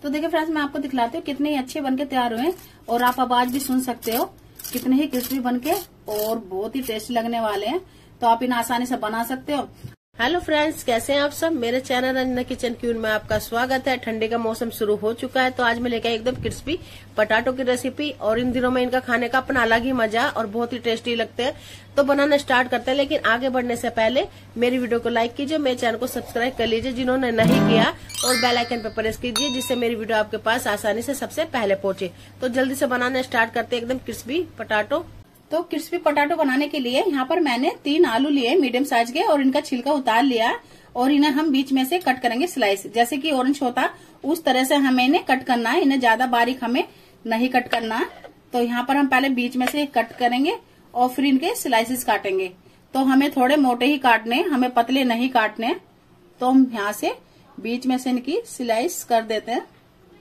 तो देखिए फ्रेंड्स, मैं आपको दिखलाती हूँ कितने ही अच्छे बनके तैयार हुए और आप आवाज भी सुन सकते हो कितने ही क्रिस्पी बनके और बहुत ही टेस्टी लगने वाले हैं। तो आप इन्हें आसानी से बना सकते हो। हेलो फ्रेंड्स, कैसे हैं आप सब। मेरे चैनल रंजना किचन क्यून में आपका स्वागत है। ठंडी का मौसम शुरू हो चुका है तो आज मैं लेकर आई एकदम क्रिस्पी पटाटो की रेसिपी। और इन दिनों में इनका खाने का अपना अलग ही मजा और बहुत ही टेस्टी लगते हैं। तो बनाना स्टार्ट करते हैं, लेकिन आगे बढ़ने से पहले मेरी वीडियो को लाइक कीजिए, मेरे चैनल को सब्सक्राइब कर लीजिए जिन्होंने नहीं किया, और बेल आइकन पर प्रेस कीजिए जिससे मेरी वीडियो आपके पास आसानी से सबसे पहले पहुंचे। तो जल्दी से बनाना स्टार्ट करते हैं एकदम क्रिस्पी पटाटो। तो क्रिस्पी पटाटो बनाने के लिए यहाँ पर मैंने 3 आलू लिए मीडियम साइज के और इनका छिलका उतार लिया और इन्हें हम बीच में से कट करेंगे स्लाइस, जैसे कि ऑरेंज होता उस तरह से हमें इन्हें कट करना है। इन्हें ज्यादा बारीक हमें नहीं कट करना है। तो यहाँ पर हम पहले बीच में से कट करेंगे और फिर इनके स्लाइसेस काटेंगे। तो हमें थोड़े मोटे ही काटने, हमें पतले नहीं काटने। तो हम यहाँ से बीच में से इनकी स्लाइस कर देते हैं।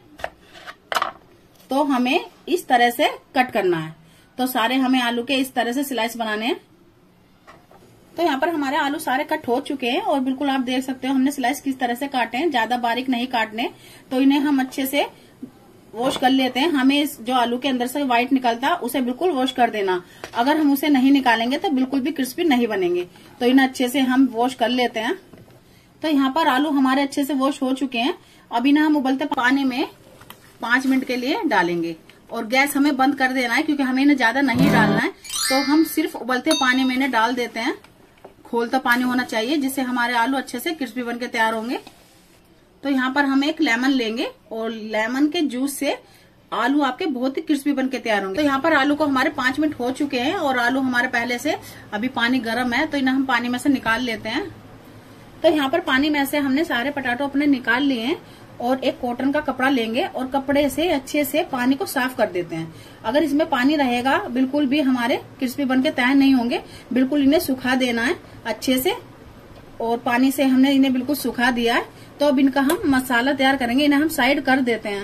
तो हमें इस तरह से कट करना है। तो सारे हमें आलू के इस तरह से स्लाइस बनाने हैं। तो यहाँ पर हमारे आलू सारे कट हो चुके हैं और बिल्कुल आप देख सकते हो हमने स्लाइस किस तरह से काटे हैं, ज्यादा बारीक नहीं काटने। तो इन्हें हम अच्छे से वॉश कर लेते हैं। हमें जो आलू के अंदर से व्हाइट निकलता है उसे बिल्कुल वॉश कर देना। अगर हम उसे नहीं निकालेंगे तो बिल्कुल भी क्रिस्पी नहीं बनेंगे। तो इन्हें अच्छे से हम वॉश कर लेते हैं। तो यहाँ पर आलू हमारे अच्छे से वॉश हो चुके हैं। अब इन्हें हम उबलते पानी में 5 मिनट के लिए डालेंगे और गैस हमें बंद कर देना है क्योंकि हमें इन्हें ज्यादा नहीं डालना है। तो हम सिर्फ उबलते पानी में इन्हें डाल देते हैं। खोलता पानी होना चाहिए जिससे हमारे आलू अच्छे से क्रिस्पी बनके तैयार होंगे। तो यहाँ पर हम एक लेमन लेंगे और लेमन के जूस से आलू आपके बहुत ही क्रिस्पी बनके तैयार होंगे। तो यहाँ पर आलू को हमारे 5 मिनट हो चुके हैं और आलू हमारे पहले से अभी पानी गर्म है। तो इन्हें हम पानी में से निकाल लेते हैं। तो यहाँ पर पानी में से हमने सारे पटाटो अपने निकाल लिए हैं और एक कॉटन का कपड़ा लेंगे और कपड़े से अच्छे से पानी को साफ कर देते हैं। अगर इसमें पानी रहेगा बिल्कुल भी हमारे क्रिस्पी बनके तैयार नहीं होंगे। बिल्कुल इन्हें सुखा देना है अच्छे से और पानी से हमने इन्हें बिल्कुल सुखा दिया है। तो अब इनका हम मसाला तैयार करेंगे। इन्हें हम साइड कर देते हैं।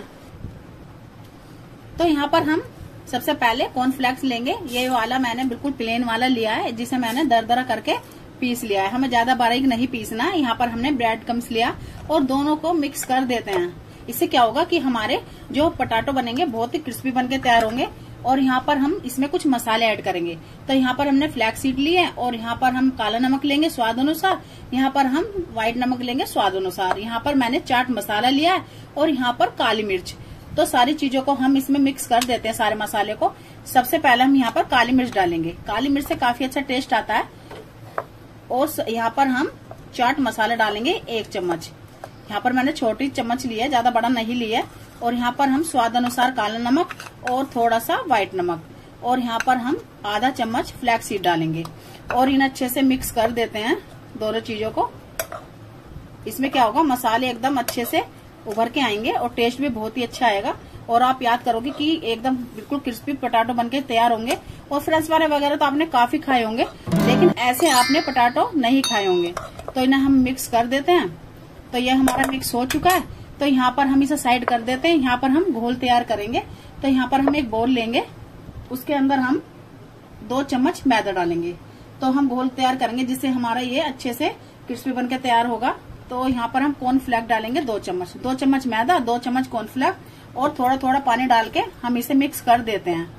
तो यहाँ पर हम सबसे पहले कॉर्नफ्लेक्स लेंगे। ये वाला मैंने बिल्कुल प्लेन वाला लिया है जिसे मैंने दरदरा करके पीस लिया है। हमें ज्यादा बारीक नहीं पीसना है। यहाँ पर हमने ब्रेड क्रम्स लिया और दोनों को मिक्स कर देते हैं। इससे क्या होगा कि हमारे जो पटाटो बनेंगे बहुत ही क्रिस्पी बनके तैयार होंगे। और यहाँ पर हम इसमें कुछ मसाले ऐड करेंगे। तो यहाँ पर हमने फ्लैक्स सीड लिए है और यहाँ पर हम काला नमक लेंगे स्वाद अनुसार। यहाँ पर हम व्हाइट नमक लेंगे स्वाद अनुसार। यहाँ पर मैंने चाट मसाला लिया है और यहाँ पर काली मिर्च। तो सारी चीजों को हम इसमें मिक्स कर देते हैं सारे मसाले को। सबसे पहले हम यहाँ पर काली मिर्च डालेंगे। काली मिर्च से काफी अच्छा टेस्ट आता है। और यहाँ पर हम चाट मसाला डालेंगे 1 चम्मच। यहाँ पर मैंने छोटी चम्मच ली है, ज्यादा बड़ा नहीं लिया। और यहाँ पर हम स्वाद अनुसार काला नमक और थोड़ा सा व्हाइट नमक और यहाँ पर हम आधा चम्मच फ्लैक्स सीड डालेंगे और इन्हें अच्छे से मिक्स कर देते हैं दोनों चीजों को। इसमें क्या होगा, मसाले एकदम अच्छे से उभर के आएंगे और टेस्ट भी बहुत ही अच्छा आएगा। और आप याद करोगे कि एकदम बिल्कुल क्रिस्पी पटाटो बनके तैयार होंगे। और फ्रेंच फ्राई वगैरह तो आपने काफी खाए होंगे, लेकिन ऐसे आपने पटाटो नहीं खाए होंगे। तो इन्हें हम मिक्स कर देते हैं। तो ये हमारा मिक्स हो चुका है। तो यहाँ पर हम इसे साइड कर देते हैं। यहाँ पर हम घोल तैयार करेंगे। तो यहाँ पर हम एक बोल लेंगे, उसके अंदर हम 2 चम्मच मैदा डालेंगे। तो हम घोल तैयार करेंगे जिससे हमारा ये अच्छे से क्रिस्पी बनके तैयार होगा। तो यहाँ पर हम कॉर्नफ्लेक्स डालेंगे 2 चम्मच। 2 चम्मच मैदा, 2 चम्मच कॉर्नफ्लेक्स और थोड़ा थोड़ा पानी डाल के हम इसे मिक्स कर देते हैं।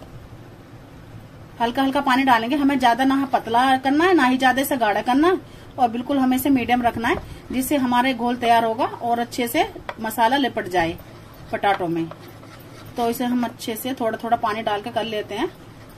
हल्का हल्का पानी डालेंगे। हमें ज्यादा ना पतला करना है ना ही ज्यादा से गाढ़ा करना है और बिल्कुल हमें इसे मीडियम रखना है जिससे हमारे घोल तैयार होगा और अच्छे से मसाला लिपट जाए पटाटो में। तो इसे हम अच्छे से थोड़ा थोड़ा पानी डाल के कर लेते हैं।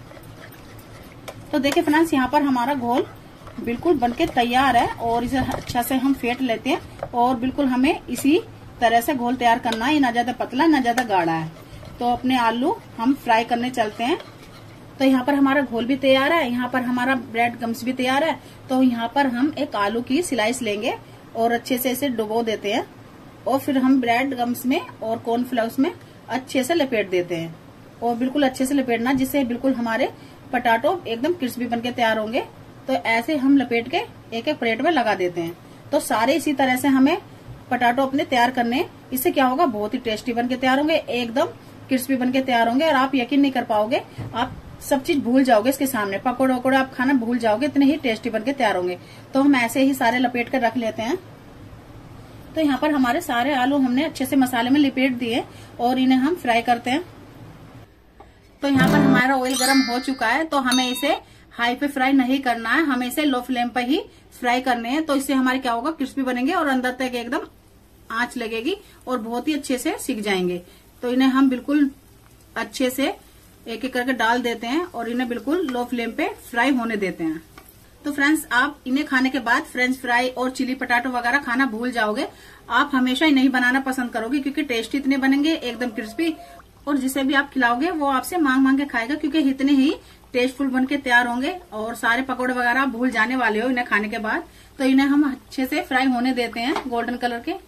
तो देखिए फ्रेंड्स, यहाँ पर हमारा घोल बिल्कुल बनके तैयार है और इसे अच्छा से हम फेंट लेते हैं। और बिल्कुल हमें इसी तरह से घोल तैयार करना है, ना ज्यादा पतला ना ज्यादा गाढ़ा है। तो अपने आलू हम फ्राई करने चलते हैं। तो यहाँ पर हमारा घोल भी तैयार है, यहाँ पर हमारा ब्रेड क्रम्स भी तैयार है। तो यहाँ पर हम एक आलू की स्लाइस लेंगे और अच्छे से इसे डुबो देते हैं और फिर हम ब्रेड क्रम्स में और कॉर्नफ्लेक्स में अच्छे से लपेट देते हैं। और बिल्कुल अच्छे से लपेटना जिससे बिल्कुल हमारे पटाटो एकदम क्रिस्पी बनके तैयार होंगे। तो ऐसे हम लपेट के एक एक प्लेट में लगा देते हैं। तो सारे इसी तरह से हमें पटाटो अपने तैयार करने। इससे क्या होगा, बहुत ही टेस्टी बनके तैयार होंगे, एकदम क्रिस्पी बनके तैयार होंगे। और आप यकीन नहीं कर पाओगे, आप सब चीज भूल जाओगे इसके सामने। पकौड़े वकौड़े आप खाना भूल जाओगे, इतने ही टेस्टी बनके तैयार होंगे। तो हम ऐसे ही सारे लपेट कर रख लेते हैं। तो यहाँ पर हमारे सारे आलू हमने अच्छे से मसाले में लिपेट दिए और इन्हें हम फ्राई करते हैं। तो यहाँ पर हमारा ऑयल गर्म हो चुका है, तो हमें इसे हाई पे फ्राई नहीं करना है, हमें इसे लो फ्लेम पर ही फ्राई करने हैं। तो इससे हमारे क्या होगा, क्रिस्पी बनेंगे और अंदर तक एकदम आंच लगेगी और बहुत ही अच्छे से सिक जाएंगे। तो इन्हें हम बिल्कुल अच्छे से एक एक करके डाल देते हैं और इन्हें बिल्कुल लो फ्लेम पे फ्राई होने देते हैं। तो फ्रेंड्स, आप इन्हें खाने के बाद फ्रेंच फ्राई और चिली पटाटो वगैरह खाना भूल जाओगे। आप हमेशा इन्हें बनाना पसंद करोगे क्योंकि टेस्टी इतने बनेंगे, एकदम क्रिस्पी, और जिसे भी आप खिलाओगे वो आपसे मांग मांग के खाएगा क्योंकि इतने ही टेस्टफुल बन के तैयार होंगे। और सारे पकौड़े वगैरह आप भूल जाने वाले हो इन्हें खाने के बाद। तो इन्हें हम अच्छे से फ्राई होने देते हैं गोल्डन कलर के।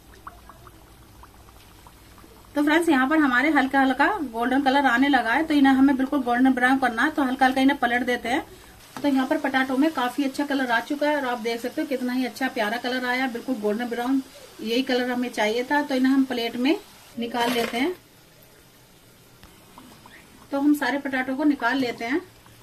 तो फ्रेंड्स, यहाँ पर हमारे हल्का हल्का गोल्डन कलर आने लगा है, तो इन्हें हमें बिल्कुल गोल्डन ब्राउन करना है। तो हल्का हल्का इन्हें पलट देते हैं। तो यहाँ पर पटाटो में काफी अच्छा कलर आ चुका है और आप देख सकते हो कितना ही अच्छा प्यारा कलर आया, बिल्कुल गोल्डन ब्राउन। यही कलर हमें चाहिए था। तो इन्हें हम प्लेट में निकाल लेते हैं। तो हम सारे पटाटो को निकाल लेते हैं।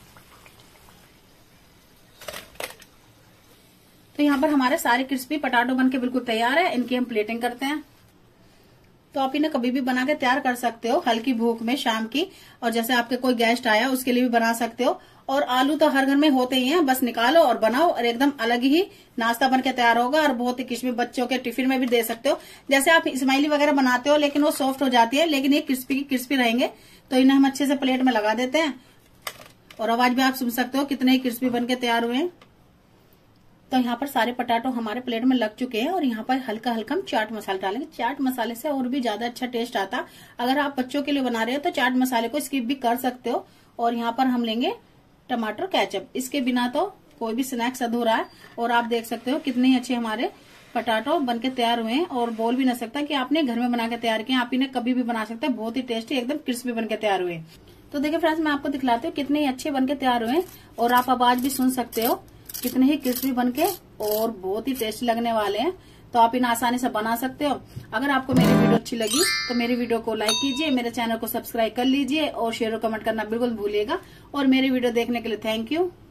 तो यहाँ पर हमारे सारे क्रिस्पी पटाटो बनके बिल्कुल तैयार है। इनकी हम प्लेटिंग करते हैं। तो आप इन्हें कभी भी बना के तैयार कर सकते हो, हल्की भूख में शाम की, और जैसे आपके कोई गेस्ट आया उसके लिए भी बना सकते हो। और आलू तो हर घर में होते ही हैं, बस निकालो और बनाओ और एकदम अलग ही नाश्ता बन के तैयार होगा और बहुत ही क्रिस्पी। बच्चों के टिफिन में भी दे सकते हो। जैसे आप स्माइली वगैरह बनाते हो लेकिन वो सॉफ्ट हो जाती है, लेकिन ये क्रिस्पी क्रिस्पी रहेंगे। तो इन्हें हम अच्छे से प्लेट में लगा देते हैं और आवाज भी आप सुन सकते हो कितने ही क्रिस्पी बन के तैयार हुए हैं। तो यहाँ पर सारे पटाटो हमारे प्लेट में लग चुके हैं और यहाँ पर हल्का हल्का हम चाट मसाला डालेंगे। चाट मसाले से और भी ज्यादा अच्छा टेस्ट आता। अगर आप बच्चों के लिए बना रहे हो तो चाट मसाले को स्किप भी कर सकते हो। और यहाँ पर हम लेंगे टमाटर केचप। इसके बिना तो कोई भी स्नैक्स अधूरा है। और आप देख सकते हो कितने ही अच्छे हमारे पटाटो बनके तैयार हुए हैं और बोल भी ना सकता कि आपने घर में बना के तैयार किए। आप इन्हें कभी भी बना सकते हैं, बहुत ही टेस्टी एकदम क्रिस्पी बनके तैयार हुए। तो देखिए फ्रेंड्स, मैं आपको दिखलाती हूँ कितने ही अच्छे बनके तैयार हुए और आप आवाज भी सुन सकते हो कितने ही क्रिस्पी बनके और बहुत ही टेस्टी लगने वाले हैं। तो आप इन्हें आसानी से बना सकते हो। अगर आपको मेरी वीडियो अच्छी लगी तो मेरी वीडियो को लाइक कीजिए, मेरे चैनल को सब्सक्राइब कर लीजिए और शेयर और कमेंट करना बिल्कुल भूलिएगा। और मेरी वीडियो देखने के लिए थैंक यू।